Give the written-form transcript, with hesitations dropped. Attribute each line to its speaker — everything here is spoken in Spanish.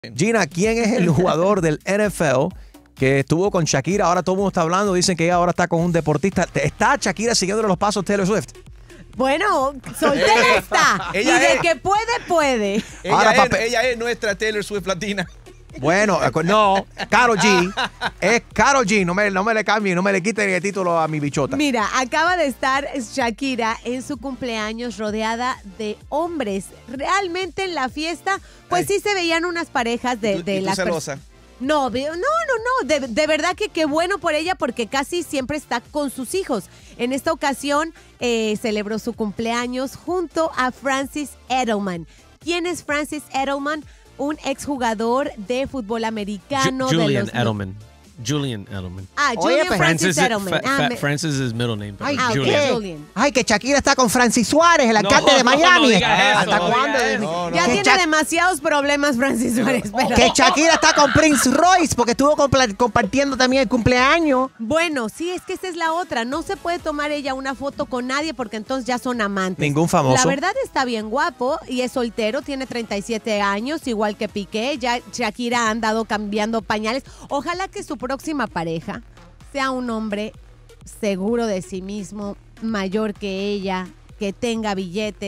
Speaker 1: Gina, ¿quién es el jugador del NFL que estuvo con Shakira? Ahora todo el mundo está hablando, dicen que ella ahora está con un deportista. ¿Está Shakira siguiéndole los pasos Taylor Swift?
Speaker 2: Bueno, soltera está. Y de que puede.
Speaker 3: Ella es nuestra Taylor Swift latina.
Speaker 1: Bueno, no, Karol G. Es Karol G. No me le cambien, no me le quiten el título a mi bichota.
Speaker 2: Mira, acaba de estar Shakira en su cumpleaños rodeada de hombres. Realmente en la fiesta, pues sí se veían unas parejas de
Speaker 3: ¿Y tú celosa?
Speaker 2: No. De verdad que qué bueno por ella porque casi siempre está con sus hijos. En esta ocasión celebró su cumpleaños junto a Francis Edelman. ¿Quién es Francis Edelman? Un exjugador de fútbol americano.
Speaker 4: Julian Edelman. Julian Edelman.
Speaker 2: Julian Francis Edelman.
Speaker 4: Francis is middle name.
Speaker 1: Ay,
Speaker 2: Julian.
Speaker 1: Ay, que Shakira está con Francis Suárez, el alcalde de Miami.
Speaker 4: No digas eso,
Speaker 1: ¿Hasta
Speaker 4: no
Speaker 1: cuándo?
Speaker 4: digas eso.
Speaker 2: Ya tiene demasiados problemas Francis Suárez. Pero...
Speaker 1: Que Shakira está con Prince Royce porque estuvo compartiendo también el cumpleaños.
Speaker 2: Bueno, sí, es que esa es la otra. No se puede tomar ella una foto con nadie porque entonces ya son amantes.
Speaker 1: Ningún famoso.
Speaker 2: La verdad está bien guapo y es soltero, tiene 37 años, igual que Piqué. Ya Shakira ha andado cambiando pañales. Ojalá que su próxima pareja sea un hombre seguro de sí mismo, mayor que ella, que tenga billete.